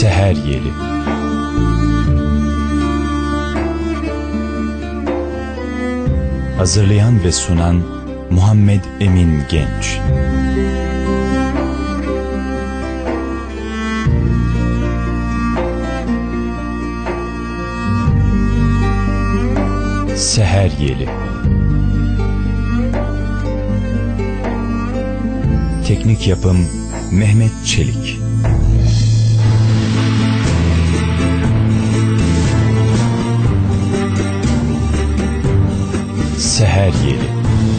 Seher Yeli. Hazırlayan ve sunan Muhammed Emin Genç. Seher Yeli. Teknik yapım Mehmet Çelik. Seher Yeli.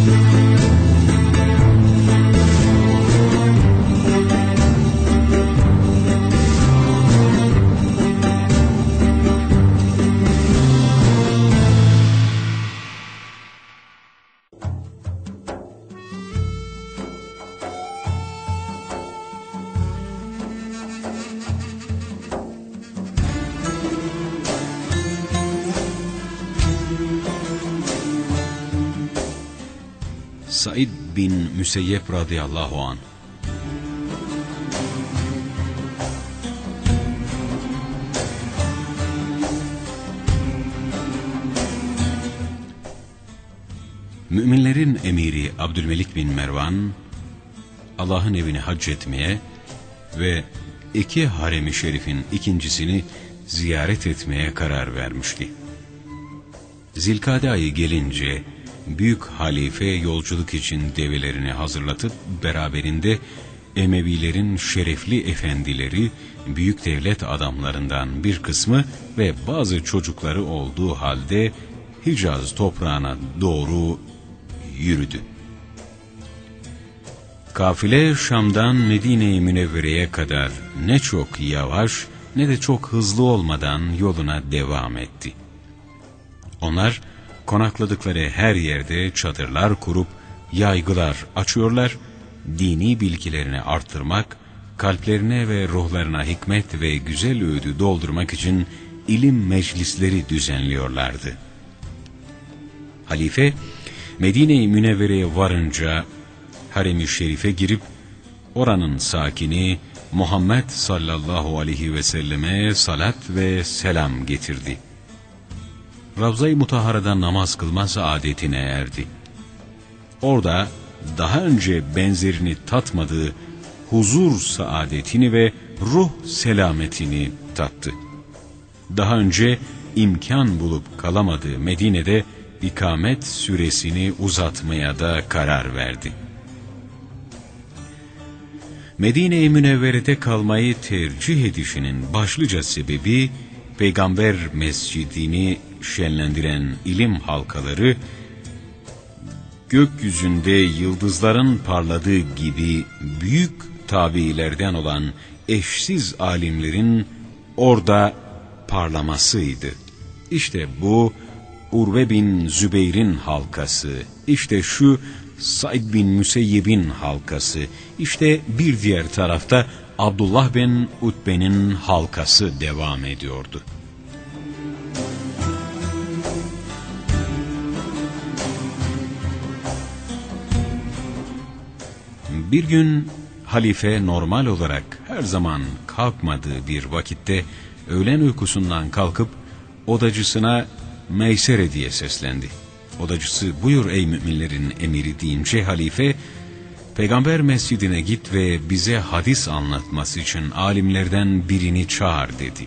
Said bin Müseyyep radıyallahu anh. Müminlerin emiri Abdülmelik bin Mervan, Allah'ın evini hac etmeye ve iki harem-i şerifin ikincisini ziyaret etmeye karar vermişti. Zilkade ayı gelince, büyük halife yolculuk için develerini hazırlatıp beraberinde Emevilerin şerefli efendileri, büyük devlet adamlarından bir kısmı ve bazı çocukları olduğu halde Hicaz toprağına doğru yürüdü. Kafile Şam'dan Medine-i Münevvere'ye kadar ne çok yavaş ne de çok hızlı olmadan yoluna devam etti. Onlar konakladıkları her yerde çadırlar kurup yaygılar açıyorlar, dini bilgilerini arttırmak, kalplerine ve ruhlarına hikmet ve güzel öğüdü doldurmak için ilim meclisleri düzenliyorlardı. Halife, Medine-i Münevvere'ye varınca harem-i şerife girip oranın sakini Muhammed sallallahu aleyhi ve selleme salat ve selam getirdi. Ravza-i Mutahhara'da namaz kılması adetine erdi. Orada daha önce benzerini tatmadığı huzur saadetini ve ruh selametini tattı. Daha önce imkan bulup kalamadığı Medine'de ikamet süresini uzatmaya da karar verdi. Medine-i Münevvere'de kalmayı tercih edişinin başlıca sebebi, Peygamber Mescidini şenlendiren ilim halkaları, gökyüzünde yıldızların parladığı gibi büyük tabiilerden olan eşsiz alimlerin orada parlamasıydı. İşte bu Urve bin Zübeyr'in halkası, işte şu Said bin Müseyyeb'in halkası, işte bir diğer tarafta Abdullah bin Utbe'nin halkası devam ediyordu. Bir gün halife normal olarak her zaman kalkmadığı bir vakitte öğlen uykusundan kalkıp odacısına Meysere diye seslendi. Odacısı buyur ey müminlerin emiri deyince halife, Peygamber mescidine git ve bize hadis anlatması için alimlerden birini çağır dedi.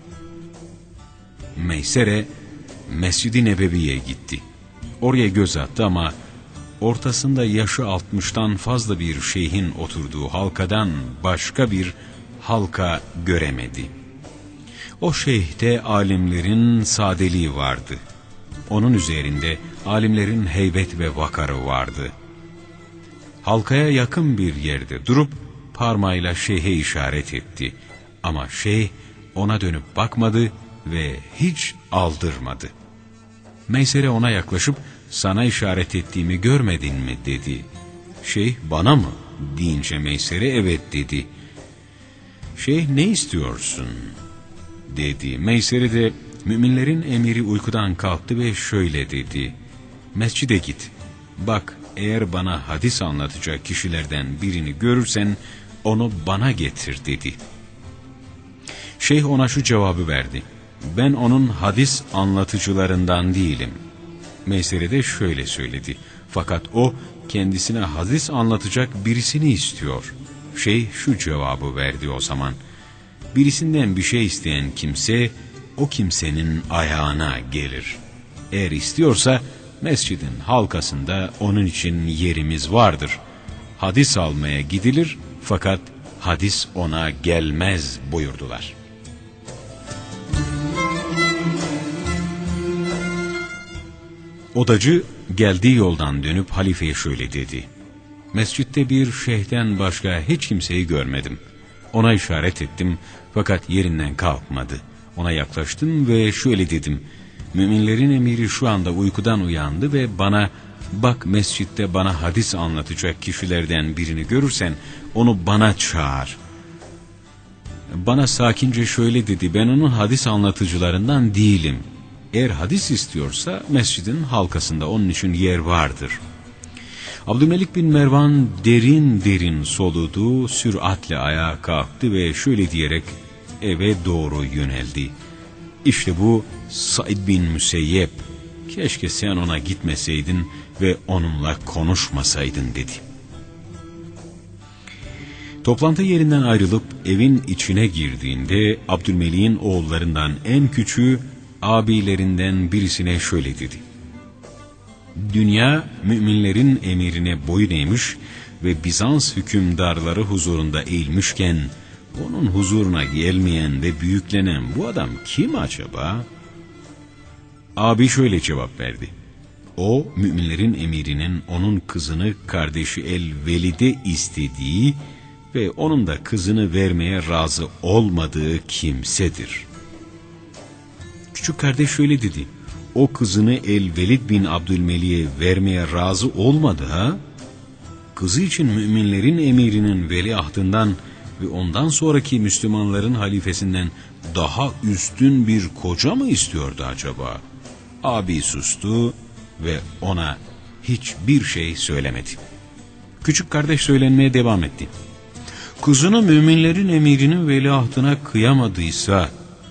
Meysere Mescid-i Nebevi'ye gitti. Oraya göz attı ama ortasında yaşı 60'tan fazla bir şeyhin oturduğu halkadan başka bir halka göremedi. O şeyhte alimlerin sadeliği vardı. Onun üzerinde alimlerin heybet ve vakarı vardı. Halkaya yakın bir yerde durup parmağıyla şeyhe işaret etti. Ama şeyh ona dönüp bakmadı ve hiç aldırmadı. Meysere ona yaklaşıp sana işaret ettiğimi görmedin mi dedi. Şeyh bana mı deyince Meysere evet dedi. Şeyh ne istiyorsun dedi. Meysere de müminlerin emiri uykudan kalktı ve şöyle dedi. Mescide git. Bak eğer bana hadis anlatacak kişilerden birini görürsen onu bana getir dedi. Şeyh ona şu cevabı verdi: ben onun hadis anlatıcılarından değilim. Meysere de şöyle söyledi: fakat o kendisine hadis anlatacak birisini istiyor. Şeyh şu cevabı verdi o zaman: birisinden bir şey isteyen kimse o kimsenin ayağına gelir. Eğer istiyorsa mescidin halkasında onun için yerimiz vardır. Hadis almaya gidilir fakat hadis ona gelmez buyurdular. Odacı geldiği yoldan dönüp halifeye şöyle dedi: mescitte bir şeyhten başka hiç kimseyi görmedim. Ona işaret ettim fakat yerinden kalkmadı. Ona yaklaştım ve şöyle dedim: müminlerin emiri şu anda uykudan uyandı ve bana, bak mescitte bana hadis anlatacak kişilerden birini görürsen onu bana çağır. Bana sakince şöyle dedi: ben onun hadis anlatıcılarından değilim. Eğer hadis istiyorsa mescidin halkasında onun için yer vardır. Abdülmelik bin Mervan derin derin soludu, süratle ayağa kalktı ve şöyle diyerek eve doğru yöneldi: İşte bu Said bin Müseyyep, keşke sen ona gitmeseydin ve onunla konuşmasaydın dedi. Toplantı yerinden ayrılıp evin içine girdiğinde Abdülmelik'in oğullarından en küçüğü abilerinden birisine şöyle dedi: dünya müminlerin emirine boyun eğmiş ve Bizans hükümdarları huzurunda eğilmişken onun huzuruna gelmeyen ve büyüklenen bu adam kim acaba? Abi şöyle cevap verdi: o müminlerin emirinin onun kızını kardeşi El-Velid'e istediği ve onun da kızını vermeye razı olmadığı kimsedir. Küçük kardeş şöyle dedi: o kızını El-Velid bin Abdülmelik'e vermeye razı olmadı ha? Kızı için müminlerin emirinin veliahtından ve ondan sonraki Müslümanların halifesinden daha üstün bir koca mı istiyordu acaba? Abi sustu ve ona hiçbir şey söylemedi. Küçük kardeş söylenmeye devam etti: kızını müminlerin emirinin veliahtına kıyamadıysa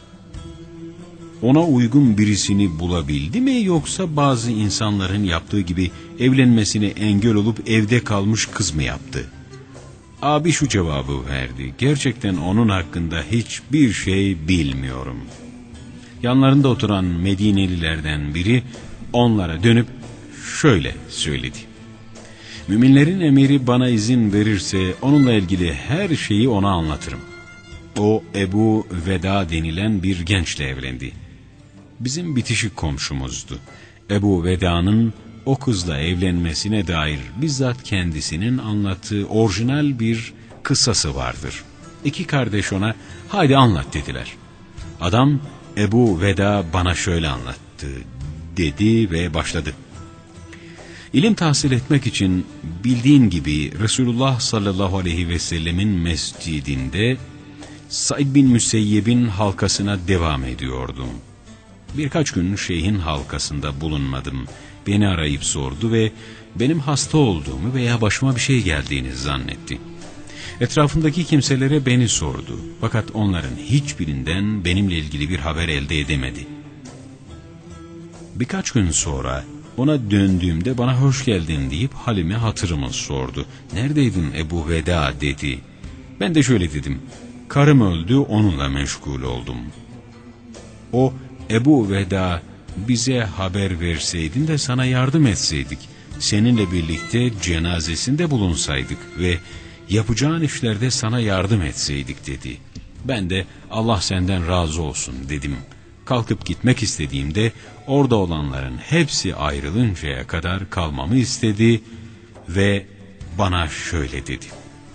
ona uygun birisini bulabildi mi, yoksa bazı insanların yaptığı gibi evlenmesine engel olup evde kalmış kız mı yaptı? Abi şu cevabı verdi: gerçekten onun hakkında hiçbir şey bilmiyorum. Yanlarında oturan Medinelilerden biri onlara dönüp şöyle söyledi: müminlerin emiri bana izin verirse onunla ilgili her şeyi ona anlatırım. O Ebu Veda denilen bir gençle evlendi. Bizim bitişik komşumuzdu. Ebu Veda'nın o kızla evlenmesine dair bizzat kendisinin anlattığı orijinal bir kıssası vardır. İki kardeş ona haydi anlat dediler. Adam Ebu Veda bana şöyle anlattı dedi ve başladı. İlim tahsil etmek için bildiğin gibi Resulullah sallallahu aleyhi ve sellemin mescidinde Said bin Müseyyeb'in halkasına devam ediyordum. Birkaç gün şeyhin halkasında bulunmadım. Beni arayıp sordu ve benim hasta olduğumu veya başıma bir şey geldiğini zannetti. Etrafındaki kimselere beni sordu. Fakat onların hiçbirinden benimle ilgili bir haber elde edemedi. Birkaç gün sonra ona döndüğümde bana hoş geldin deyip halimi hatırımı sordu. Neredeydin Ebu Veda dedi. Ben de şöyle dedim: karım öldü, onunla meşgul oldum. O Ebu Veda, bize haber verseydin de sana yardım etseydik, seninle birlikte cenazesinde bulunsaydık ve yapacağın işlerde sana yardım etseydik dedi. Ben de Allah senden razı olsun dedim. Kalkıp gitmek istediğimde orada olanların hepsi ayrılıncaya kadar kalmamı istedi ve bana şöyle dedi: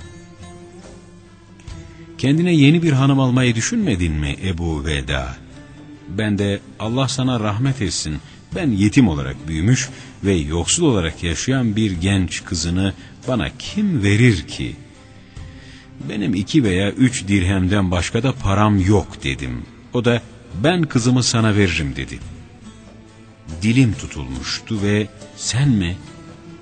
kendine yeni bir hanım almayı düşünmedin mi Ebu Veda? Ben de Allah sana rahmet etsin, ben yetim olarak büyümüş ve yoksul olarak yaşayan bir genç kızını bana kim verir ki? Benim 2 veya 3 dirhemden başka da param yok dedim. O da ben kızımı sana veririm dedi. Dilim tutulmuştu ve sen mi?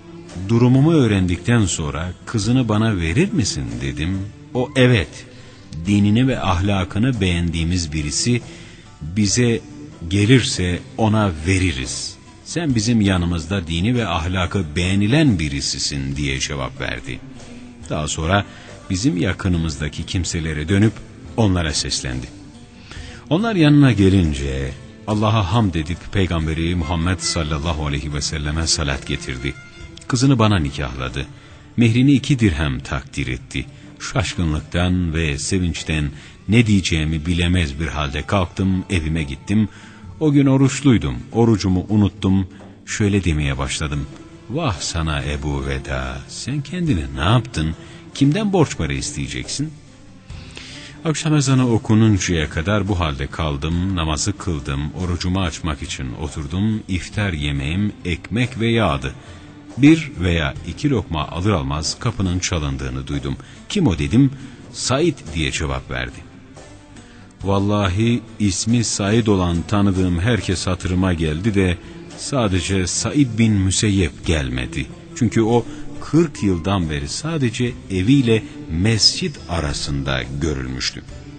Durumumu öğrendikten sonra kızını bana verir misin dedim. O evet, dinini ve ahlakını beğendiğimiz birisi bize gelirse ona veririz. Sen bizim yanımızda dini ve ahlakı beğenilen birisisin diye cevap verdi. Daha sonra bizim yakınımızdaki kimselere dönüp onlara seslendi. Onlar yanına gelince Allah'a hamd edip Peygamberi Muhammed sallallahu aleyhi ve selleme salat getirdi. Kızını bana nikahladı. Mehrini 2 dirhem takdir etti. Şaşkınlıktan ve sevinçten ne diyeceğimi bilemez bir halde kalktım, evime gittim. O gün oruçluydum. Orucumu unuttum. Şöyle demeye başladım. Vah sana Ebu Veda, sen kendine ne yaptın? Kimden borç para isteyeceksin? Akşam ezanı okununcaya kadar bu halde kaldım, namazı kıldım, orucumu açmak için oturdum, iftar yemeğim ekmek ve yağdı. 1 veya 2 lokma alır almaz kapının çalındığını duydum. Kim o dedim, Said diye cevap verdi. Vallahi ismi Said olan tanıdığım herkes hatırıma geldi de sadece Said bin Müseyyep gelmedi. Çünkü o 40 yıldan beri sadece eviyle mescit arasında görülmüştü.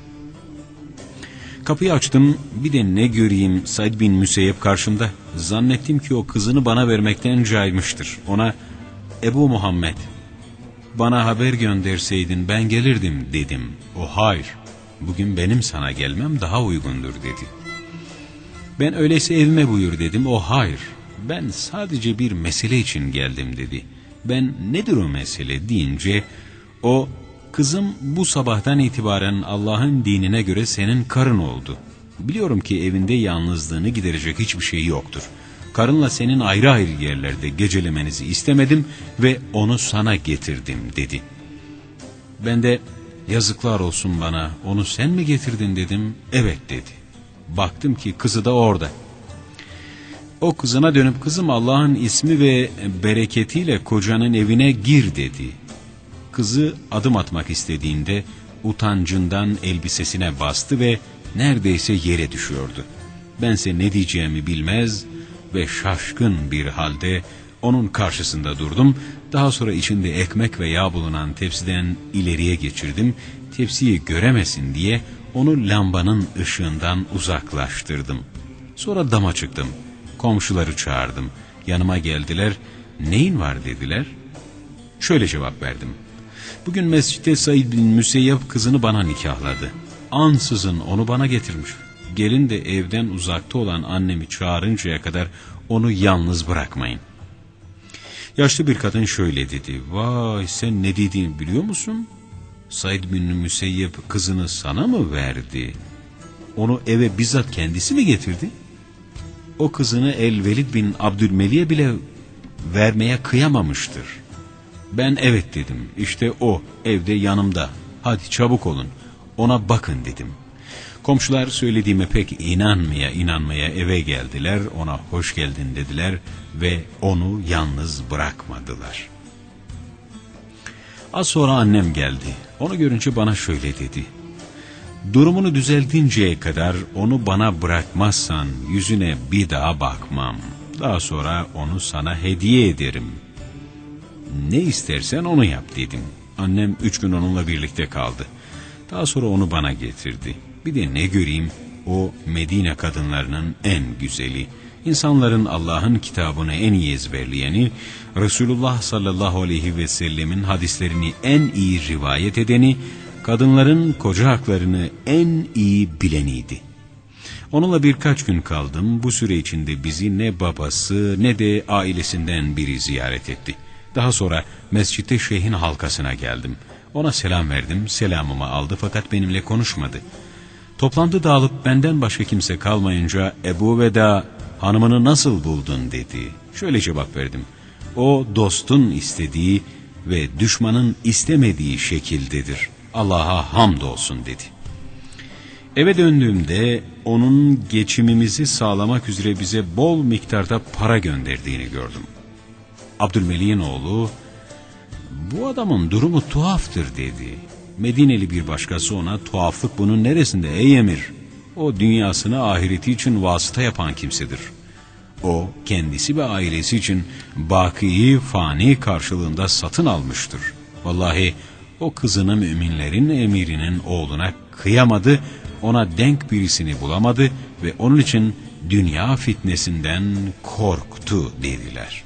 Kapıyı açtım, bir de ne göreyim Said bin Müseyyep karşımda. Zannettim ki o kızını bana vermekten caymıştır. Ona Ebu Muhammed, bana haber gönderseydin ben gelirdim dedim. O hayır, bugün benim sana gelmem daha uygundur dedi. Ben öyleyse evime buyur dedim. O hayır, ben sadece bir mesele için geldim dedi. Ben nedir o mesele deyince o, kızım bu sabahtan itibaren Allah'ın dinine göre senin karın oldu. Biliyorum ki evinde yalnızlığını giderecek hiçbir şey yoktur. Karınla senin ayrı ayrı yerlerde gecelemenizi istemedim ve onu sana getirdim dedi. Ben de yazıklar olsun bana, onu sen mi getirdin dedim. Evet dedi. Baktım ki kızı da orada. O kızına dönüp kızım Allah'ın ismi ve bereketiyle kocanın evine gir dedi. Kızı adım atmak istediğinde utancından elbisesine bastı ve neredeyse yere düşüyordu. Bense ne diyeceğimi bilmez ve şaşkın bir halde onun karşısında durdum. Daha sonra içinde ekmek ve yağ bulunan tepsiden ileriye geçirdim. Tepsiyi göremesin diye onu lambanın ışığından uzaklaştırdım. Sonra dama çıktım. Komşuları çağırdım. Yanıma geldiler. Neyin var dediler. Şöyle cevap verdim. Bugün mescitte Said bin Müseyyep kızını bana nikahladı. Ansızın onu bana getirmiş. Gelin de evden uzakta olan annemi çağırıncaya kadar onu yalnız bırakmayın. Yaşlı bir kadın şöyle dedi. Vay, sen ne dediğini biliyor musun? Said bin Müseyyep kızını sana mı verdi? Onu eve bizzat kendisi mi getirdi? O kızını El-Velid bin Abdülmelik'e bile vermeye kıyamamıştır. Ben evet dedim. İşte o evde yanımda. Hadi çabuk olun. Ona bakın dedim. Komşular söylediğime pek inanmaya eve geldiler. Ona hoş geldin dediler ve onu yalnız bırakmadılar. Az sonra annem geldi. Onu görünce bana şöyle dedi. Durumunu düzeltinceye kadar onu bana bırakmazsan yüzüne bir daha bakmam. Daha sonra onu sana hediye ederim. Ne istersen onu yap dedim. Annem 3 gün onunla birlikte kaldı. Daha sonra onu bana getirdi. Bir de ne göreyim, o Medine kadınlarının en güzeli. İnsanların Allah'ın kitabını en iyi ezberleyeni, Resulullah sallallahu aleyhi ve sellemin hadislerini en iyi rivayet edeni, kadınların koca haklarını en iyi bileniydi. Onunla birkaç gün kaldım. Bu süre içinde bizi ne babası ne de ailesinden biri ziyaret etti. Daha sonra mescitte şeyhin halkasına geldim. Ona selam verdim, selamımı aldı fakat benimle konuşmadı. Toplantı dağılıp benden başka kimse kalmayınca Ebu Veda, hanımını nasıl buldun dedi. Şöyle cevap verdim. O dostun istediği ve düşmanın istemediği şekildedir. Allah'a hamdolsun dedi. Eve döndüğümde onun geçimimizi sağlamak üzere bize bol miktarda para gönderdiğini gördüm. Abdülmelik'in oğlu, bu adamın durumu tuhaftır dedi. Medineli bir başkası ona, tuhaflık bunun neresinde ey emir? O dünyasını ahireti için vasıta yapan kimsedir. O kendisi ve ailesi için bakiyi fani karşılığında satın almıştır. Vallahi o kızını müminlerin emirinin oğluna kıyamadı, ona denk birisini bulamadı ve onun için dünya fitnesinden korktu dediler.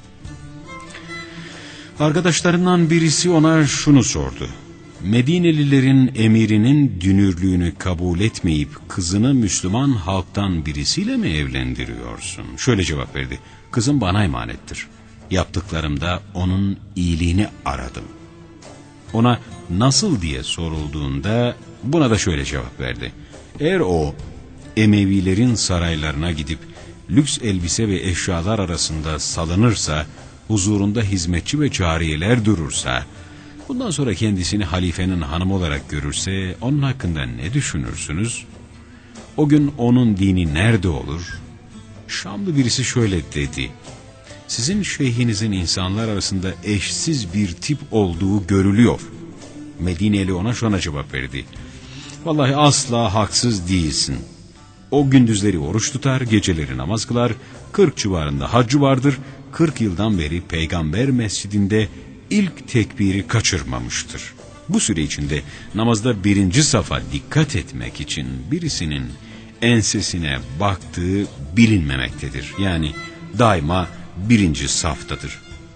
Arkadaşlarından birisi ona şunu sordu: Medinelilerin emirinin dünürlüğünü kabul etmeyip kızını Müslüman halktan birisiyle mi evlendiriyorsun? Şöyle cevap verdi: kızım bana emanettir. Yaptıklarımda onun iyiliğini aradım. Ona nasıl diye sorulduğunda buna da şöyle cevap verdi: eğer o Emevilerin saraylarına gidip lüks elbise ve eşyalar arasında salınırsa, huzurunda hizmetçi ve cariyeler durursa, bundan sonra kendisini halifenin hanımı olarak görürse onun hakkında ne düşünürsünüz? O gün onun dini nerede olur? Şamlı birisi şöyle dedi: sizin şeyhinizin insanlar arasında eşsiz bir tip olduğu görülüyor. Medineli ona şuna cevap verdi: vallahi asla haksız değilsin. O gündüzleri oruç tutar, geceleri namaz kılar, 40 civarında haccı vardır, 40 yıldan beri Peygamber mescidinde ilk tekbiri kaçırmamıştır. Bu süre içinde namazda birinci safa dikkat etmek için birisinin ensesine baktığı bilinmemektedir. Yani daima birinci saftadır.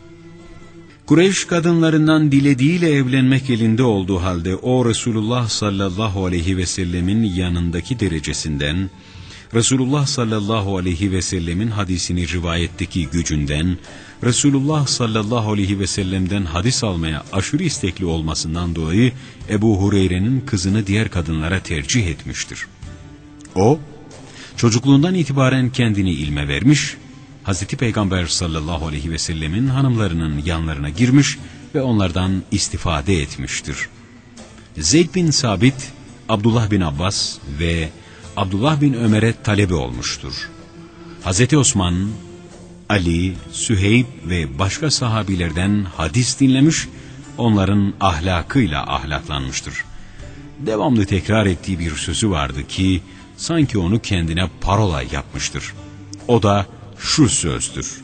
Kureyş kadınlarından dilediğiyle evlenmek elinde olduğu halde o Resulullah sallallahu aleyhi ve sellemin yanındaki derecesinden, Resulullah sallallahu aleyhi ve sellemin hadisini rivayetteki gücünden, Resulullah sallallahu aleyhi ve sellem'den hadis almaya aşırı istekli olmasından dolayı Ebu Hureyre'nin kızını diğer kadınlara tercih etmiştir. O, çocukluğundan itibaren kendini ilme vermiş, Hazreti Peygamber sallallahu aleyhi ve sellemin hanımlarının yanlarına girmiş ve onlardan istifade etmiştir. Zeyd bin Sabit, Abdullah bin Abbas ve Abdullah bin Ömer'e talebe olmuştur. Hazreti Osman, Ali, Süheyb ve başka sahabilerden hadis dinlemiş, onların ahlakıyla ahlaklanmıştır. Devamlı tekrar ettiği bir sözü vardı ki, sanki onu kendine parola yapmıştır. O da şu sözdür: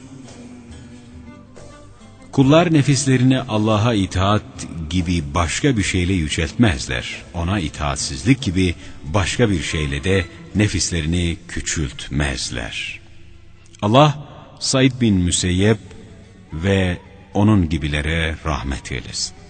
kullar nefislerini Allah'a itaat gibi başka bir şeyle yüceltmezler. Ona itaatsizlik gibi başka bir şeyle de nefislerini küçültmezler. Allah Said bin Müseyyep ve onun gibilere rahmet eylesin.